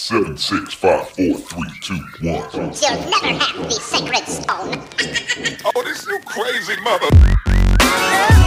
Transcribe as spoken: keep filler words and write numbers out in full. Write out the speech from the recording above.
Seven, six, five, four, three, two, one. You'll never have the sacred stone. Oh, this you crazy mother.